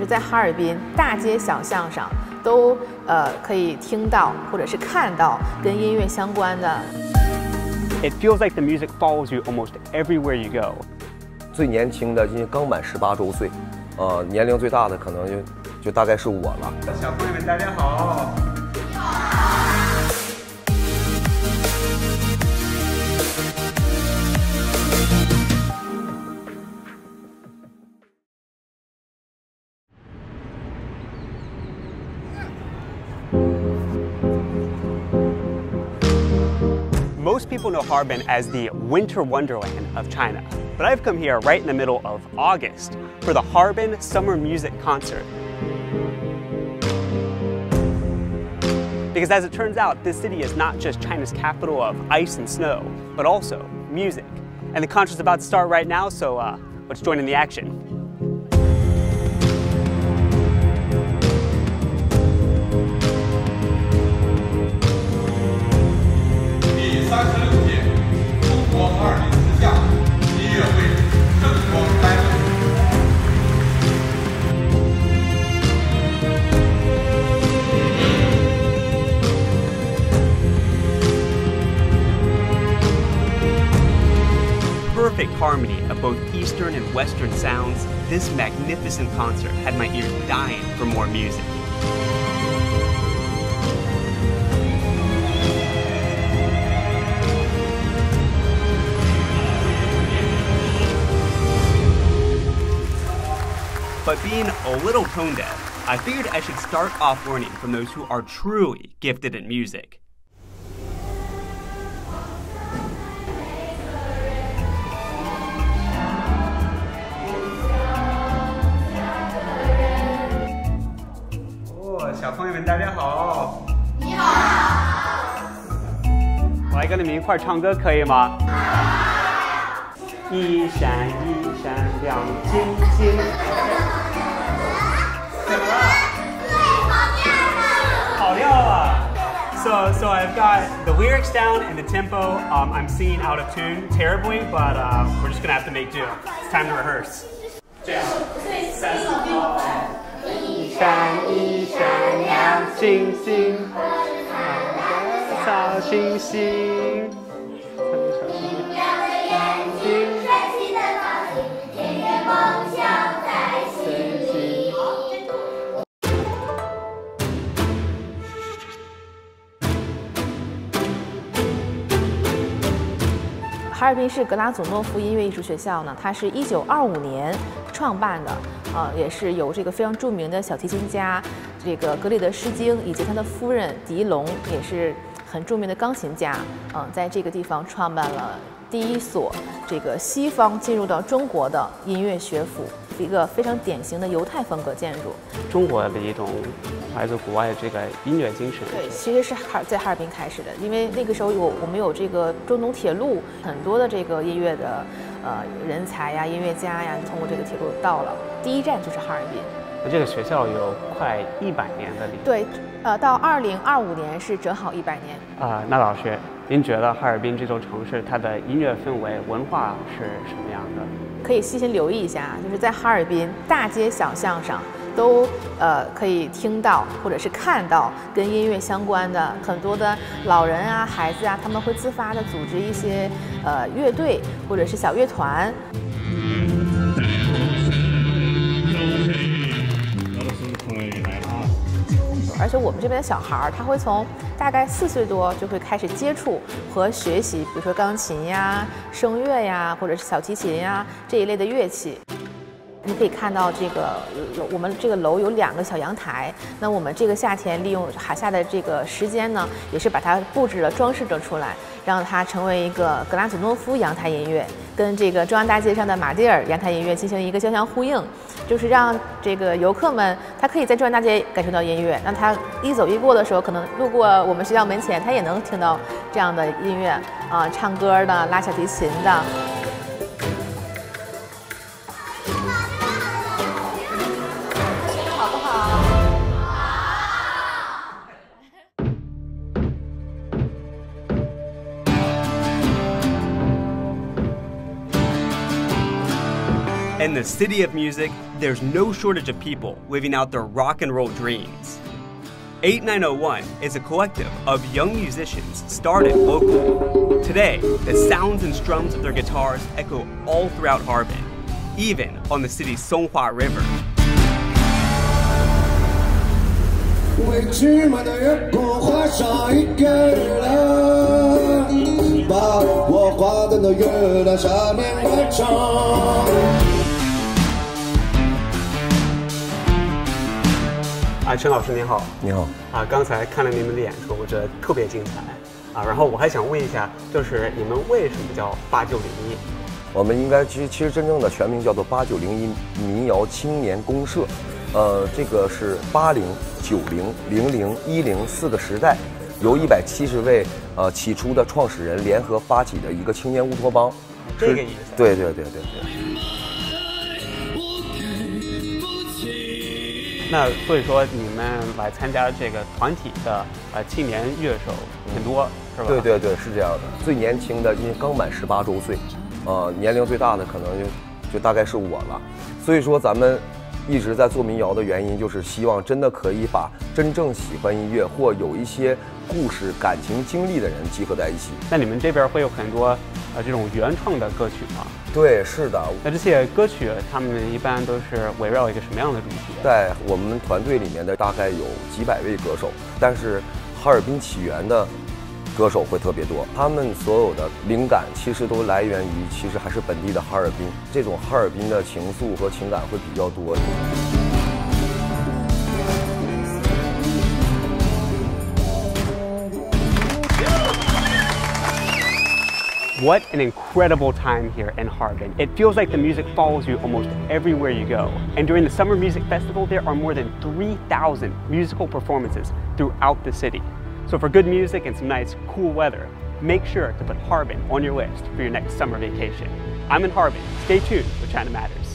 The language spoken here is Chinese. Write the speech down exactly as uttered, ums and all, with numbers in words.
就是在哈尔滨大街小巷上都呃可以听到或者是看到跟音乐相关的。 It feels like the music follows you almost everywhere you go. 最年轻的因为刚满十八周岁，呃，年龄最大的可能就就大概是我了。 小朋友们，大家好。 Most people know Harbin as the winter wonderland of China, but I've come here right in the middle of August for the Harbin Summer Music Concert. Because as it turns out, this city is not just China's capital of ice and snow, but also music. And the concert's about to start right now, so uh, let's join in the action. Perfect harmony of both Eastern and Western sounds, this magnificent concert had my ears dying for more music. But being a little tone deaf, I figured I should start off learning from those who are truly gifted in music. Oh, 小朋友们，大家好。你好。我来跟你们一块唱歌，可以吗？一闪一闪亮晶晶。怎么了？跑调了。So, so I've got the lyrics down and the tempo. Um, I'm singing out of tune terribly, but uh, we're just gonna have to make do. It's time to rehearse. 这样，三四好。一闪一闪亮晶晶，小星星。 哈尔滨市格拉祖诺夫音乐艺术学校呢，它是一九二五年创办的，呃，也是由这个非常著名的小提琴家这个格里德施京以及他的夫人狄龙，也是很著名的钢琴家，嗯、呃，在这个地方创办了第一所这个西方进入到中国的音乐学府，一个非常典型的犹太风格建筑。 中国的一种来自国外的这个音乐精神。 对，其实是哈在哈尔滨开始的，因为那个时候有我们有这个中东铁路，很多的这个音乐的呃人才呀、音乐家呀，通过这个铁路到了，第一站就是哈尔滨。 那这个学校有快一百年的历史。 对，呃，到二零二五年是正好一百年。 啊、呃，那老师，您觉得哈尔滨这座城市它的音乐氛围、文化是什么样的？ 可以细心留意一下，就是在哈尔滨大街小巷上都呃可以听到或者是看到跟音乐相关的很多的老人啊、孩子啊，他们会自发的组织一些呃乐队或者是小乐团。而且我们这边的小孩儿，他会从大概四岁多就会开始接触和学习，比如说钢琴呀、声乐呀，或者是小提琴呀这一类的乐器。你可以看到这个我们这个楼有两个小阳台，那我们这个夏天利用海下的这个时间呢，也是把它布置了、装饰了出来，让它成为一个格拉祖诺夫阳台音乐，跟这个中央大街上的马迭尔阳台音乐进行一个交相呼应，就是让这个游客们他可以在中央大街感受到音乐，那他一走一过的时候，可能路过我们学校门前，他也能听到这样的音乐啊、呃，唱歌的、拉小提琴的。 In the city of music, there's no shortage of people living out their rock and roll dreams. eighty-nine oh one is a collective of young musicians started locally. Today, the sounds and strums of their guitars echo all throughout Harbin, even on the city's Songhua River. 为寂寞的月光画上一个月亮，把我画在那月亮下面歌唱。 啊，陈老师您好。 你好。 啊，刚才看了你们的演出，我觉得特别精彩。啊，然后我还想问一下，就是你们为什么叫八九零一？ 我们应该其实其实真正的全名叫做八九零一民谣青年公社。 呃，这个是八零、九零、零零、一零四个时代，由一百七十位呃起初的创始人联合发起的一个青年乌托邦。 这个意思。 对对对对对。 那所以说你们来参加这个团体的呃青年乐手很多，是吧？ 对对对，是这样的。最年轻的因为刚满十八周岁，呃，年龄最大的可能就就大概是我了。所以说咱们。 一直在做民谣的原因，就是希望真的可以把真正喜欢音乐或有一些故事、感情经历的人集合在一起。 那你们这边会有很多呃这种原创的歌曲吗？ 对，是的。 那这些歌曲，他们一般都是围绕一个什么样的主题？ 在我们团队里面的大概有几百位歌手，但是哈尔滨起源的。 歌手会特别多，他们所有的灵感其实都来源于，其实还是本地的哈尔滨。这种哈尔滨的情愫和情感会比较多。 What an incredible time here in Harbin. It feels like the music follows you almost everywhere you go. And during the Summer Music Festival, there are more than three thousand musical performances throughout the city. So for good music and some nice, cool weather, make sure to put Harbin on your list for your next summer vacation. I'm in Harbin. Stay tuned for China Matters.